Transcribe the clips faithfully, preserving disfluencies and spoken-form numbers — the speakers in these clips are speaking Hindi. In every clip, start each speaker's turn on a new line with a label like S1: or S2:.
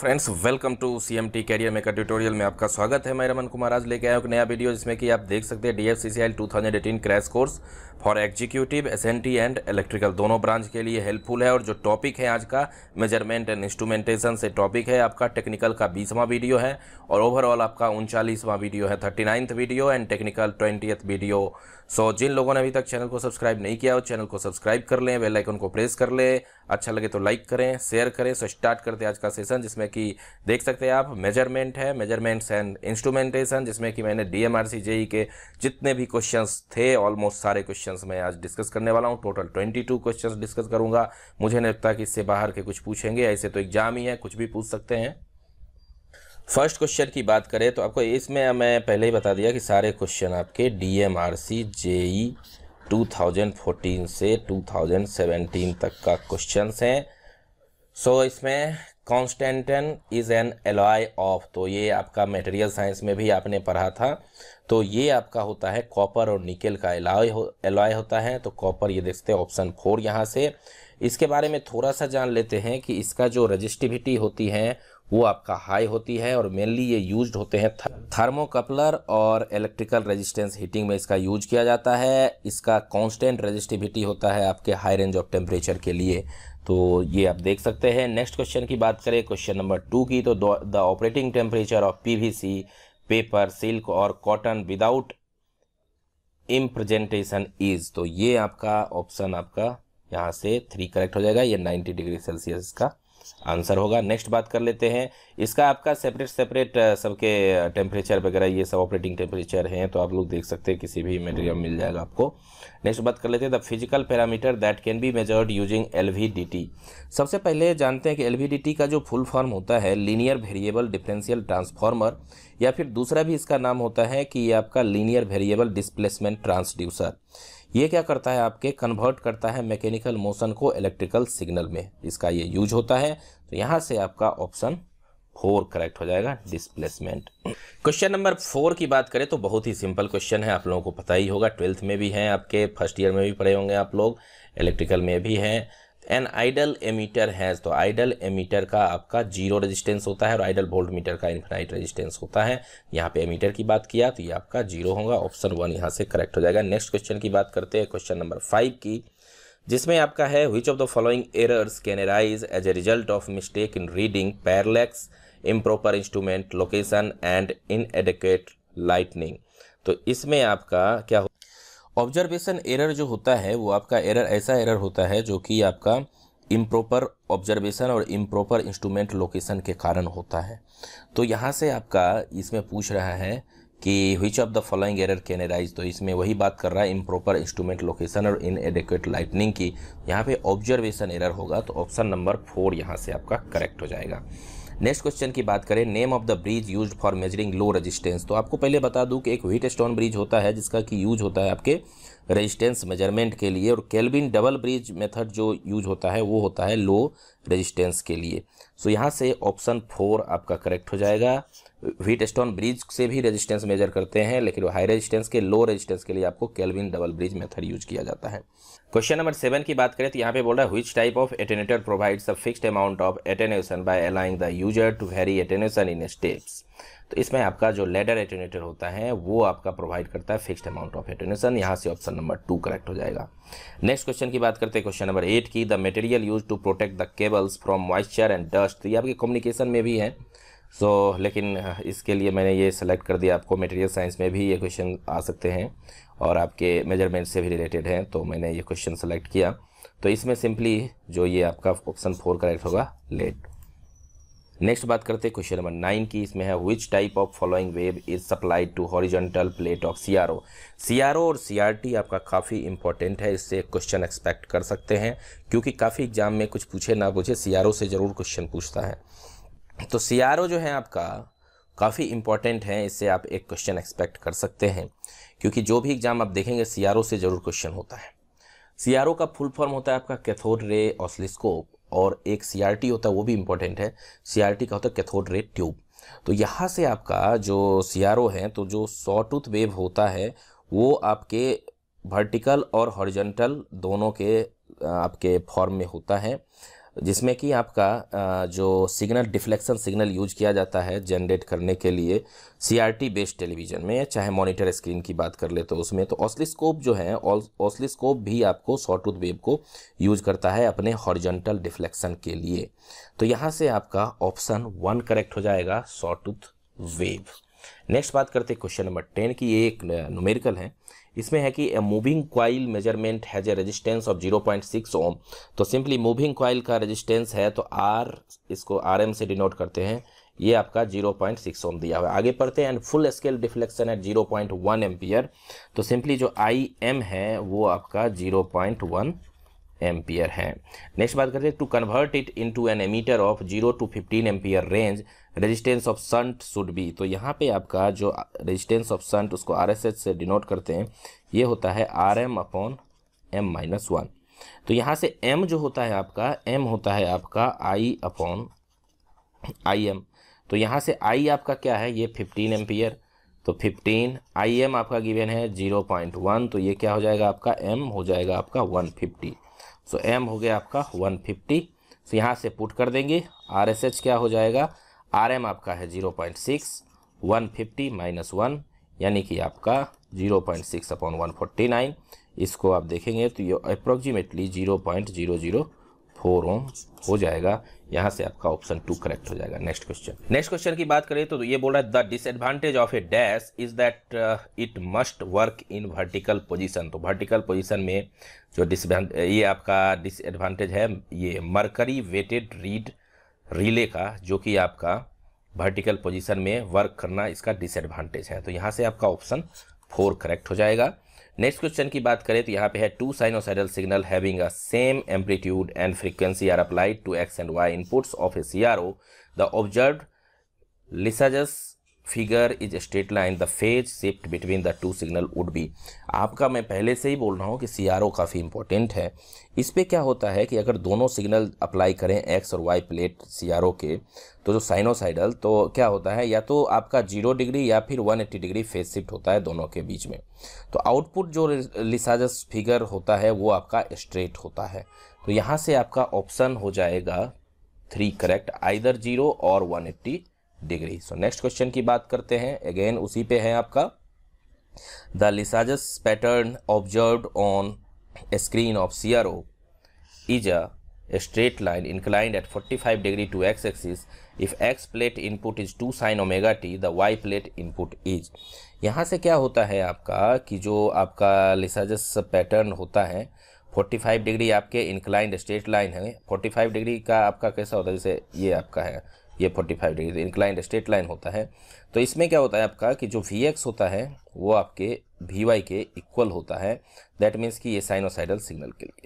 S1: Friends, welcome to CMT career maker tutorial में आपका स्वागत है। मैं रमन कुमार आज लेके आया हूं एक नया वीडियो जिसमें कि आप देख सकते हैं DFCCI two thousand eighteen crash course for executive SNT and electrical दोनों ब्रांच के लिए हेल्पफुल है। और जो टॉपिक है आज का मेजरमेंट एंड इंस्ट्रूमेंटेशन से टॉपिक है आपका टेक्निकल का बीसवां वीडियो है और ओवरऑल आपका उनचालीसवां वीडियो है, thirty ninth video and technical twentieth video. So जिन लोगों ने अभी तक चैनल को सब्सक्राइब नहीं किया हो चैनल को सब्सक्राइब कर लें, बेल आइकन को प्रेस कर लें, अच्छा लगे तो लाइक करें, शेयर करें। सो स्टार्ट करते हैं आज का सेशन जिसमें कि देख सकते हैं आप मेजरमेंट है, मेजरमेंट्स एंड इंस्ट्रूमेंटेशन, जिसमें कि मैंने डीएमआरसी जेई के जितने भी क्वेश्चंस थे ऑलमोस्ट सारे क्वेश्चंस मैं आज डिस्कस करने वाला हूं। टोटल बाईस क्वेश्चंस डिस्कस करूंगा। मुझे नहीं लगता कि इससे बाहर के कुछ पूछेंगे, ऐसे तो एग्जाम ही है, कुछ भी पूछ सकते हैं। फर्स्ट क्वेश्चन की बात करें तो आपको इसमें मैं पहले ही बता दिया कि सारे क्वेश्चन आपके DMRC JE two thousand fourteen से टू थाउजेंड सेवेंटीन तक का क्वेश्चंस हैं। सो so, इसमें constantan is an alloy of, तो ये आपका मटेरियल साइंस में भी आपने पढ़ा था। तो ये आपका होता है कॉपर और निकेल का एलॉय हो एलॉय होता है। तो कॉपर ये देखते हैं ऑप्शन फोर यहाँ से। इसके बारे में थोड़ा सा जान लेते हैं कि इसका जो रजिस्टिविटी होती है वो आपका हाई होती है और मेनली ये यूज्ड होते हैं थर्मोकपलर और इलेक्ट्रिकल रेजिस्टेंस हीटिंग में इसका यूज किया जाता है। इसका कांस्टेंट रेजिस्टिविटी होता है आपके हाई रेंज ऑफ टेम्परेचर के लिए, तो ये आप देख सकते हैं। नेक्स्ट क्वेश्चन की बात करें, क्वेश्चन नंबर टू की, तो the operating temperature of PVC, paper, silk और कॉटन विदाउट इम्प्रेजेंटेशन इज, तो ये आपका ऑप्शन आपका यहाँ से थ्री करेक्ट हो जाएगा। ये नाइन्टी डिग्री सेल्सियस का आंसर होगा। नेक्स्ट बात कर लेते हैं, इसका आपका सेपरेट सेपरेट सबके टेम्परेचर वगैरह ये सब ऑपरेटिंग टेम्परेचर हैं, तो आप लोग देख सकते हैं किसी भी मटेरियल मिल जाएगा आपको। नेक्स्ट बात कर लेते हैं, the physical parameter that can be measured using LVDT. सबसे पहले जानते हैं कि एलवीडीटी का जो फुल फॉर्म होता है लीनियर वेरिएबल डिफरेंशियल ट्रांसफॉर्मर, या फिर दूसरा भी इसका नाम होता है कि ये आपका लीनियर वेरिएबल डिस्प्लेसमेंट ट्रांसड्यूसर। ये क्या करता है, आपके कन्वर्ट करता है मैकेनिकल मोशन को इलेक्ट्रिकल सिग्नल में, इसका ये यूज होता है। तो यहाँ से आपका ऑप्शन फोर करेक्ट हो जाएगा, डिस्प्लेसमेंट। क्वेश्चन नंबर फोर की बात करें तो बहुत ही सिंपल क्वेश्चन है, आप लोगों को पता ही होगा, ट्वेल्थ में भी हैं आपके, फर्स्ट ईयर में भी पढ़े होंगे आप लोग, इलेक्ट्रिकल में भी हैं। एन आइडल एमीटर हैज़, तो आइडल एमीटर का आपका जीरो रेजिस्टेंस होता है और आइडल वोल्ट मीटर का इन्फिनाइट रेजिस्टेंस होता है। यहाँ पे एमीटर की बात किया तो ये आपका जीरो होगा, ऑप्शन वन यहाँ से करेक्ट हो जाएगा। नेक्स्ट क्वेश्चन की बात करते हैं, क्वेश्चन नंबर फाइव की, जिसमें आपका है which of the following errors can arise as a result of mistake in reading, parallax, improper instrument location and inadequate lightning. तो इसमें आपका क्या हो, ऑब्जर्वेशन एरर जो होता है वो आपका एरर ऐसा एरर होता है जो कि आपका इम्प्रॉपर ऑब्जर्वेशन और इम्प्रॉपर इंस्ट्रूमेंट लोकेशन के कारण होता है। तो यहाँ से आपका इसमें पूछ रहा है कि which of the following error can arise, तो इसमें वही बात कर रहा है इम्प्रॉपर इंस्ट्रूमेंट लोकेशन और इनएडिक्वेट लाइटनिंग की। यहाँ पे ऑब्जर्वेशन एरर होगा, तो ऑप्शन नंबर फोर यहाँ से आपका करेक्ट हो जाएगा। नेक्स्ट क्वेश्चन की बात करें, name of the bridge used for measuring low resistance. तो आपको पहले बता दूं कि एक व्हीट स्टोन ब्रिज होता है जिसका कि यूज होता है आपके रेजिस्टेंस मेजरमेंट के लिए, और केल्विन डबल ब्रिज मेथड जो यूज होता है वो होता है लो रेजिस्टेंस के लिए। सो यहाँ से ऑप्शन फोर आपका करेक्ट हो जाएगा। व्हीट स्टोन ब्रिज से भी रेजिस्टेंस मेजर करते हैं, लेकिन हाई रेजिस्टेंस के लो रेजिस्टेंस के लिए आपको Kelvin double bridge method use किया जाता है। क्वेश्चन नंबर सेवन की बात करें तो यहाँ पे बोल रहा है which type of attenuator provides a fixed amount of attenuation by allowing the user to vary attenuation in steps. तो इसमें आपका जो लैडर एटेन्यूएटर होता है वो आपका प्रोवाइड करता है फिक्स्ड अमाउंट ऑफ एटेन्यूएशन, यहाँ से ऑप्शन नंबर टू करेक्ट हो जाएगा। नेक्स्ट क्वेश्चन की बात करते हैं, क्वेश्चन नंबर एट की, the material use to protect the cables from moisture and dust. तो ये आपके कम्युनिकेशन में भी है, सो so, लेकिन इसके लिए मैंने ये सेलेक्ट कर दिया, आपको मटेरियल साइंस में भी ये क्वेश्चन आ सकते हैं और आपके मेजरमेंट से भी रिलेटेड हैं, तो मैंने ये क्वेश्चन सेलेक्ट किया। तो इसमें सिंपली जो ये आपका ऑप्शन फोर करेक्ट होगा, लेड। नेक्स्ट बात करते हैं क्वेश्चन नंबर नाइन की, इसमें है which type of following wave is supplied to horizontal plate of CRO. CRO और सीआरटी आपका काफ़ी इंपॉर्टेंट है, इससे क्वेश्चन एक्सपेक्ट कर सकते हैं क्योंकि काफ़ी एग्जाम में कुछ पूछे ना पूछे सीआरओ से ज़रूर क्वेश्चन पूछता है। तो सीआरओ जो है आपका काफ़ी इंपॉर्टेंट है, इससे आप एक क्वेश्चन एक्सपेक्ट कर सकते हैं क्योंकि जो भी एग्जाम आप देखेंगे सीआरओ से ज़रूर क्वेश्चन होता है। सीआरओ का फुल फॉर्म होता है आपका कैथोड रे ऑसिलोस्कोप, और एक सीआरटी होता है वो भी इंपॉर्टेंट है, सीआरटी का होता है कैथोड रे ट्यूब। तो यहाँ से आपका जो सीआरओ है, तो जो सॉ टूथ वेव होता है वो आपके वर्टिकल और हॉरिजॉन्टल दोनों के आपके फॉर्म में होता है। जिसमें कि आपका जो सिग्नल डिफ्लेक्शन सिग्नल यूज किया जाता है जनरेट करने के लिए सीआरटी बेस्ड टेलीविज़न में, चाहे मॉनिटर स्क्रीन की बात कर ले तो उसमें, तो ऑसिलोस्कोप जो है ऑसिलोस्कोप भी आपको सॉटूथ वेव को यूज करता है अपने हॉरिजॉन्टल डिफ्लेक्शन के लिए। तो यहाँ से आपका ऑप्शन वन करेक्ट हो जाएगा, सॉटूथ वेव। नेक्स्ट बात करते हैं क्वेश्चन नंबर टेन की। ये एक न्यूमेरिकल है, इसमें है कि a moving coil measurement has a resistance of zero point six ohm. तो सिंपली मूविंग कॉइल का रेजिस्टेंस है तो आर, इसको आर एम से डिनोट करते हैं, ये आपका ज़ीरो पॉइंट सिक्स ओम दिया हुआ है। आगे पढ़ते हैं, and full scale deflection at zero point one ampere. तो सिंपली जो आई एम है वो आपका ज़ीरो पॉइंट वन एम्पियर है। नेक्स्ट बात करते हैं, to convert it into an ammeter of zero to fifteen ampere range resistance of shunt should be. तो यहाँ पे आपका जो रेजिस्टेंस ऑफ शंट उसको आर एस एच से डिनोट करते हैं, ये होता है R M upon M minus one. तो यहाँ से एम जो होता है आपका, एम होता है आपका आई अपॉन आई एम। तो यहाँ से आई आपका क्या है, ये फिफ्टीन एम्पियर, तो फिफ्टीन, आई एम आपका गिवन है ज़ीरो पॉइंट वन, तो ये क्या हो जाएगा आपका, एम हो जाएगा आपका वन फिफ्टी। सो एम हो गया आपका वन फिफ्टी। सो यहाँ से पुट कर देंगे, आर एस एच क्या हो जाएगा, आर एम आपका है zero point six, one fifty minus one, यानी कि आपका zero point six upon one forty nine. इसको आप देखेंगे तो ये approximately zero point zero zero four ohm हो जाएगा। यहाँ से आपका ऑप्शन टू करेक्ट हो जाएगा। नेक्स्ट क्वेश्चन नेक्स्ट क्वेश्चन की बात करें तो ये बोल रहा है, the disadvantage of a dash is that it must work in vertical position. तो वर्टिकल पोजीशन में जो डिसएडवांटेज, ये आपका डिसएडवांटेज है, ये मरकरी वेटेड रीड रिले का, जो कि आपका वर्टिकल पोजीशन में वर्क करना इसका डिसएडवांटेज है। तो यहाँ से आपका ऑप्शन फोर करेक्ट हो जाएगा। नेक्स्ट क्वेश्चन की बात करें तो यहाँ पे है, two sinusoidal signal having a same amplitude and frequency are applied to X and Y inputs of a CRO, the observed Lissajous figure is straight line, the phase shift between the two signal would be. आपका मैं पहले से ही बोल रहा हूँ कि सीआरओ काफ़ी इंपॉर्टेंट है। इस पे क्या होता है कि अगर दोनों सिग्नल अप्लाई करें एक्स और वाई प्लेट सीआरओ के, तो जो साइनोसाइडल, तो क्या होता है, या तो आपका जीरो डिग्री या फिर one eighty degree phase shift होता है दोनों के बीच में। तो आउटपुट जो लिसाजस फिगर होता है वो आपका स्ट्रेट होता है। तो यहाँ से आपका ऑप्शन हो जाएगा थ्री करेक्ट, आइदर जीरो और one eighty degree. So next question की बात करते हैं, अगेन उसी पे है आपका, the Lissajous pattern observed on a screen of CRO is a straight line inclined at forty-five degree to x axis. If x plate input is two sin omega t, the y plate input is. यहाँ से क्या होता है आपका कि जो आपका लिसाजस पैटर्न होता है, पैंतालीस डिग्री आपके इंक्लाइंड स्ट्रेट लाइन है। पैंतालीस डिग्री का आपका कैसा होता है, जैसे ये आपका है, ये पैंतालीस डिग्री इंक्लाइंड स्ट्रेट लाइन होता है। तो इसमें क्या होता है आपका कि जो वी एक्स होता है वो आपके वी वाई के इक्वल होता है। दैट मीन्स कि ये साइनोसाइडल सिग्नल के लिए।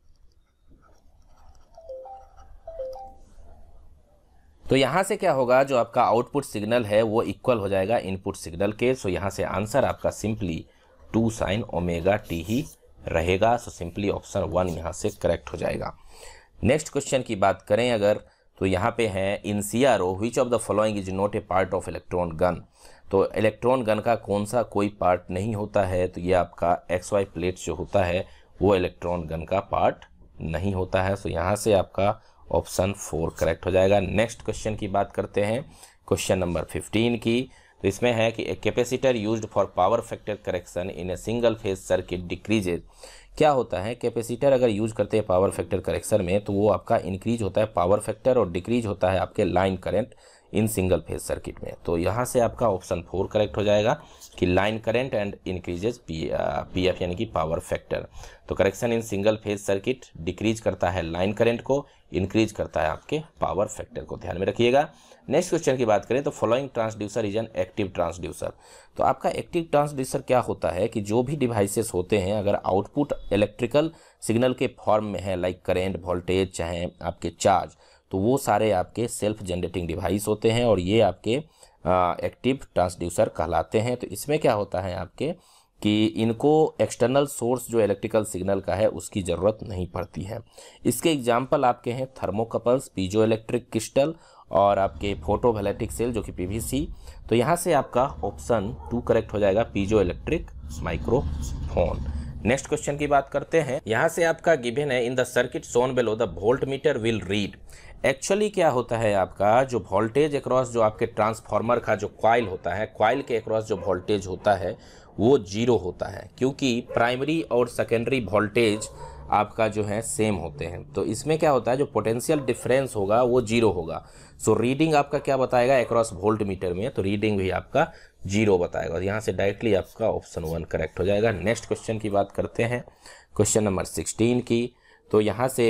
S1: तो यहाँ से क्या होगा, जो आपका आउटपुट सिग्नल है वो इक्वल हो जाएगा इनपुट सिग्नल के। सो यहाँ से आंसर आपका simply two sine omega t ही रहेगा। सो सिंपली ऑप्शन वन यहाँ से करेक्ट हो जाएगा। नेक्स्ट क्वेश्चन की बात करें अगर, तो यहाँ पे है, in CRO which of the following is not a part of electron gun. तो इलेक्ट्रॉन गन का कौन सा कोई पार्ट नहीं होता है, तो ये आपका एक्स वाई प्लेट जो होता है वो इलेक्ट्रॉन गन का पार्ट नहीं होता है। सो यहाँ से आपका ऑप्शन फोर करेक्ट हो जाएगा। नेक्स्ट क्वेश्चन की बात करते हैं, क्वेश्चन नंबर फिफ्टीन की। तो इसमें है कि a capacitor used for power factor correction in a single phase circuit decreases. क्या होता है, कैपेसिटर अगर यूज करते हैं पावर फैक्टर करेक्शन में तो वो आपका इंक्रीज होता है पावर फैक्टर और डिक्रीज होता है आपके line current in single phase circuit में। तो यहाँ से आपका ऑप्शन फोर करेक्ट हो जाएगा कि line current and increases P P F यानी कि पावर फैक्टर। तो correction in single phase circuit decrease करता है लाइन करंट को, इंक्रीज करता है आपके पावर फैक्टर को, ध्यान में रखिएगा। नेक्स्ट क्वेश्चन की बात करें तो following transducer is an active transducer. तो आपका एक्टिव ट्रांसड्यूसर क्या होता है कि जो भी डिवाइसेस होते हैं अगर आउटपुट इलेक्ट्रिकल सिग्नल के फॉर्म में है, लाइक करेंट, वोल्टेज, चाहे आपके चार्ज, तो वो सारे आपके सेल्फ जनरेटिंग डिवाइस होते हैं और ये आपके एक्टिव ट्रांसड्यूसर कहलाते हैं। तो इसमें क्या होता है आपके कि इनको एक्सटर्नल सोर्स जो इलेक्ट्रिकल सिग्नल का है उसकी ज़रूरत नहीं पड़ती है। इसके एग्जांपल आपके हैं थर्मोकपल्स, पीजो इलेक्ट्रिक क्रिस्टल और आपके फोटोवोल्टिक सेल जो कि पीवीसी। तो यहाँ से आपका ऑप्शन टू करेक्ट हो जाएगा, piezo electric microphone. Next question की बात करते हैं। यहाँ से आपका गिवन है in the circuit shown below the volt meter will read. Actually क्या होता है, आपका जो वोल्टेज अक्रॉस जो आपके ट्रांसफार्मर का जो कॉइल होता है, कॉइल के अक्रॉस जो वोल्टेज होता है वो जीरो होता है, क्योंकि प्राइमरी और सेकेंडरी वोल्टेज आपका जो है सेम होते हैं। तो इसमें क्या होता है, जो पोटेंशियल डिफरेंस होगा वो जीरो होगा। सो रीडिंग आपका क्या बताएगा अक्रॉस वोल्ट मीटर में, तो रीडिंग भी आपका जीरो बताएगा। और यहाँ से डायरेक्टली आपका ऑप्शन वन करेक्ट हो जाएगा। नेक्स्ट क्वेश्चन की बात करते हैं, क्वेश्चन नंबर सिक्सटीन की। तो यहाँ से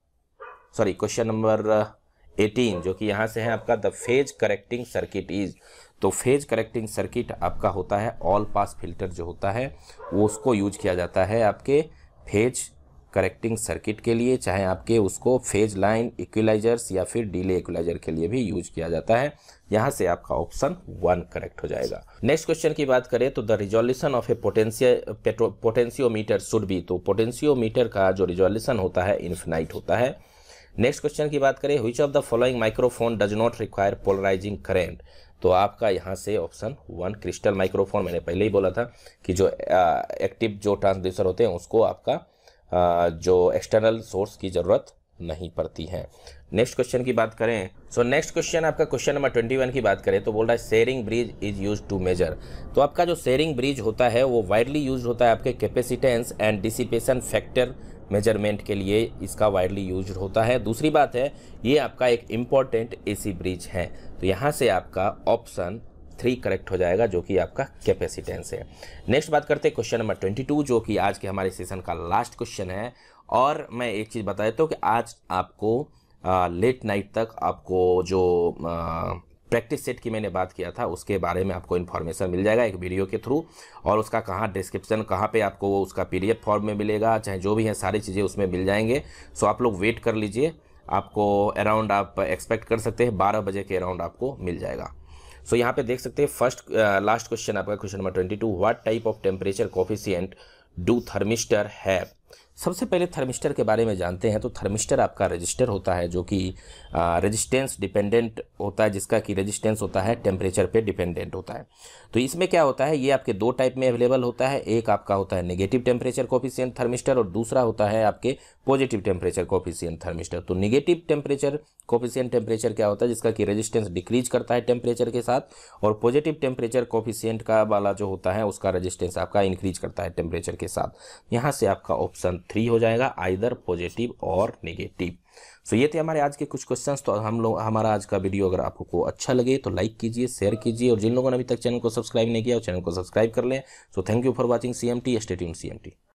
S1: सॉरी क्वेश्चन नंबर एटीन जो कि यहाँ से है आपका the phase correcting circuit is. तो फेज करेक्टिंग सर्किट आपका होता है ऑल पास फिल्टर जो होता है वो उसको यूज किया जाता है आपके फेज करेक्टिंग सर्किट के लिए, चाहे आपके उसको फेज लाइन इक्विलाइजर्स या फिर डिले इक्विलाइजर के लिए भी यूज किया जाता है। यहाँ से आपका ऑप्शन वन करेक्ट हो जाएगा। नेक्स्ट क्वेश्चन की बात करें तो the resolution of a potential potentiometer should be. तो पोटेंशियोमीटर का जो रिजोल्यूशन होता है इन्फिनाइट होता है। नेक्स्ट क्वेश्चन की बात करें which of the following microphone does not require polarising current. तो आपका यहाँ से ऑप्शन वन क्रिस्टल माइक्रोफोन, मैंने पहले ही बोला था कि जो एक्टिव जो ट्रांसड्यूसर होते हैं उसको आपका आ, जो एक्सटर्नल सोर्स की ज़रूरत नहीं पड़ती है। नेक्स्ट क्वेश्चन की बात करें, सो नेक्स्ट क्वेश्चन आपका क्वेश्चन नंबर ट्वेंटी वन की बात करें तो बोल रहा है Schering bridge is use to measure. तो आपका जो शेयरिंग ब्रिज होता है वो वाइडली यूज होता है आपके capacitance and dissipation factor measurement के लिए, इसका वाइडली यूज होता है। दूसरी बात है ये आपका एक इम्पॉर्टेंट एसी ब्रिज है। तो यहाँ से आपका ऑप्शन थ्री करेक्ट हो जाएगा जो कि आपका कैपेसिटेंस है। नेक्स्ट बात करते हैं क्वेश्चन नंबर ट्वेंटी टू जो कि आज के हमारे सेशन का लास्ट क्वेश्चन है। और मैं एक चीज़ बता देता हूँ कि आज आपको आ, लेट नाइट तक आपको जो प्रैक्टिस सेट की मैंने बात किया था उसके बारे में आपको इन्फॉर्मेशन मिल जाएगा एक वीडियो के थ्रू, और उसका कहाँ डिस्क्रिप्शन कहाँ पे आपको उसका पीडीएफ फॉर्म में मिलेगा, चाहे जो भी है सारी चीज़ें उसमें मिल जाएंगे। सो आप लोग वेट कर लीजिए, आपको अराउंड आप एक्सपेक्ट कर सकते हैं बारह बजे के अराउंड आपको मिल जाएगा। सो so, यहाँ पे देख सकते हैं फर्स्ट लास्ट क्वेश्चन आपका question number twenty two what type of temperature coefficient do thermistor have. सबसे पहले थर्मिस्टर के बारे में जानते हैं। तो थर्मिस्टर आपका रजिस्टर होता है जो कि रेजिस्टेंस डिपेंडेंट होता है, जिसका कि रेजिस्टेंस होता है टेम्परेचर पे डिपेंडेंट होता है। तो इसमें क्या होता है, ये आपके दो टाइप में अवेलेबल होता है। एक आपका होता है नेगेटिव टेम्परेचर कोफिशिएंट थर्मिस्टर और दूसरा होता है आपके पॉजिटिव टेम्परेचर कोफिशिएंट थर्मिस्टर। तो नेगेटिव टेम्परेचर कोफिशिएंट टेम्परेचर क्या होता है, जिसका कि रेजिस्टेंस डिक्रीज करता है टेम्परेचर के साथ, और पॉजिटिव टेम्परेचर कोफिशिएंट का वाला जो होता है उसका रेजिस्टेंस आपका इंक्रीज करता है टेम्परेचर के साथ। यहाँ से आपका ऑप्शन थ्री हो जाएगा, आइदर पॉजिटिव और नेगेटिव। सो ये थे हमारे आज के कुछ क्वेश्चंस। तो हम लोग हमारा आज का वीडियो अगर आपको अच्छा लगे तो लाइक कीजिए, शेयर कीजिए, और जिन लोगों ने अभी तक चैनल को सब्सक्राइब नहीं किया वो चैनल को सब्सक्राइब कर लें। So thank you for watching C M T. Stay tuned C M T.